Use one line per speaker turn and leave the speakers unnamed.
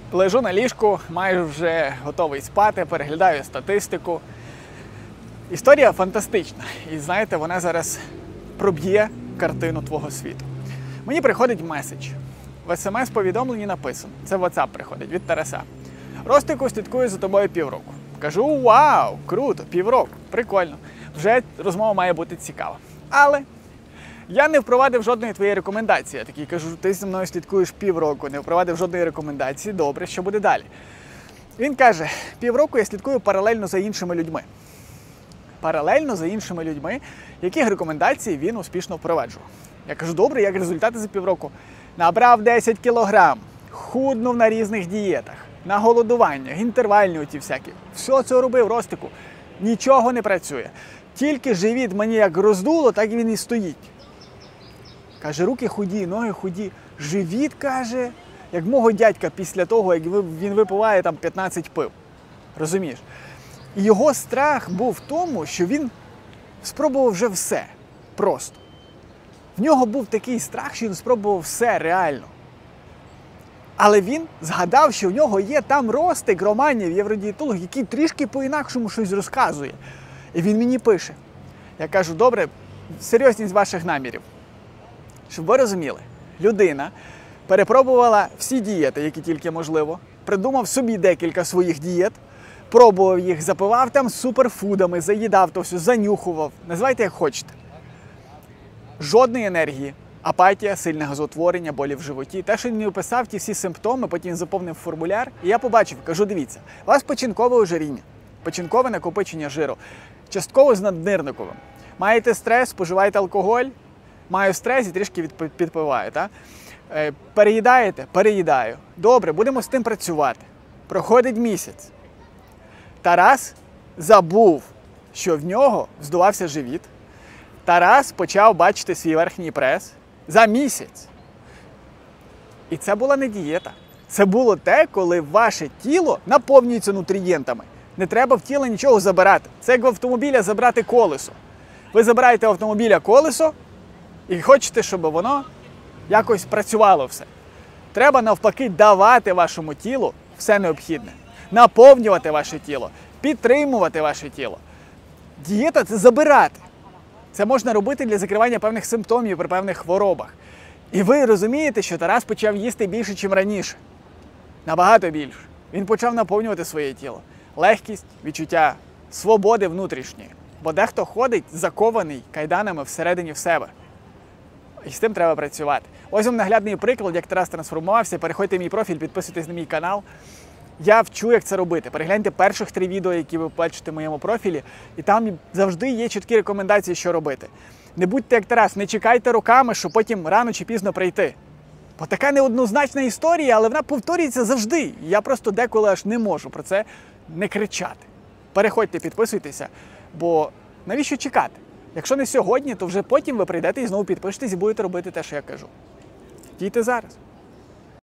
Лежу на ліжку, майже вже готовий спати, переглядаю статистику. Історія фантастична. І знаєте, вона зараз проб'є картину твого світу. Мені приходить меседж. В смс-повідомленні написано. Це в WhatsApp приходить від Тараса. Ростику, слідкую за тобою півроку. Кажу, вау, круто, півроку, прикольно. Вже розмова має бути цікава. Але я не впровадив жодної твоєї рекомендації. Я такий кажу, ти зі мною слідкуєш півроку, не впровадив жодної рекомендації, добре, що буде далі? Він каже, півроку я слідкую паралельно за іншими людьми. Паралельно за іншими людьми, яких рекомендацій він успішно впроваджував. Я кажу, добре, як результати за півроку? Набрав 10 кілограм, худнув на різних дієтах, на голодуваннях, інтервальні оті всякі. Все це робив, Ростику. Нічого не працює. Тільки живіт мені як роздуло, так і він і стоїть. Каже, руки худі, ноги худі. Живіт, каже, як мого дядька після того, як він випиває там 15 пив. Розумієш? І його страх був в тому, що він спробував вже все. Просто. В нього був такий страх, що він спробував все реально. Але він згадав, що в нього є там Ростик, Романів, євродієтолог, який трішки по-інакшому щось розказує. І він мені пише. Я кажу, добре, серйозність ваших намірів. Щоб ви розуміли, людина перепробувала всі дієти, які тільки можливо, придумав собі декілька своїх дієт, пробував їх, запивав там суперфудами, заїдав то все, занюхував, називайте як хочете. Жодної енергії, апатія, сильне газоутворення, болі в животі. Те, що він мені описав, ті всі симптоми, потім заповнив формуляр, і я побачив, кажу, дивіться, у вас печінкове ожиріння, печінкове накопичення жиру, частково з наднирниковим. Маєте стрес, споживаєте алкоголь, маю стрес і трішки підпиваю. Та? Переїдаєте? Переїдаю. Добре, будемо з тим працювати. Проходить місяць. Тарас забув, що в нього здувався живіт. Тарас почав бачити свій верхній прес за місяць. І це була не дієта. Це було те, коли ваше тіло наповнюється нутрієнтами. Не треба в тіло нічого забирати. Це як в автомобіля забрати колесо. Ви забираєте в автомобіля колесо і хочете, щоб воно якось працювало все. Треба навпаки давати вашому тілу все необхідне. Наповнювати ваше тіло, підтримувати ваше тіло. Дієта – це забирати. Це можна робити для закривання певних симптомів при певних хворобах. І ви розумієте, що Тарас почав їсти більше, ніж раніше. Набагато більше. Він почав наповнювати своє тіло. Легкість, відчуття свободи внутрішньої. Бо дехто ходить закований кайданами всередині в себе. І з тим треба працювати. Ось вам наглядний приклад, як Тарас трансформувався. Переходьте в мій профіль, підписуйтесь на мій канал. Я вчу, як це робити. Перегляньте перших 3 відео, які ви бачите в моєму профілі, і там завжди є чіткі рекомендації, що робити. Не будьте як Тарас, не чекайте роками, щоб потім рано чи пізно прийти. Бо така неоднозначна історія, але вона повторюється завжди. Я просто деколи аж не можу про це не кричати. Переходьте, підписуйтеся, бо навіщо чекати? Якщо не сьогодні, то вже потім ви прийдете і знову підпишетесь і будете робити те, що я кажу. Дійте зараз.